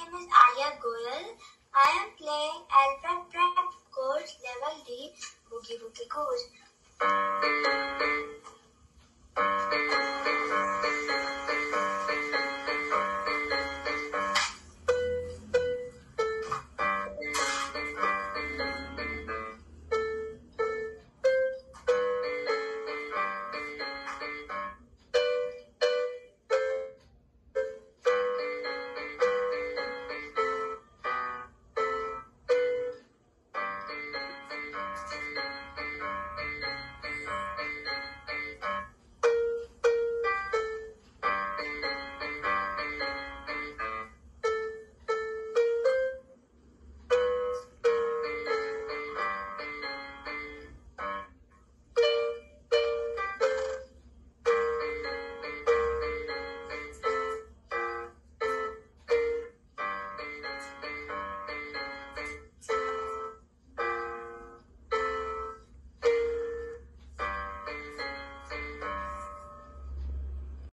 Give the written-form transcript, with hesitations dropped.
name is Aarya Goyal. I am playing Alfred Prep Course Level D Boggie Woggie Goose.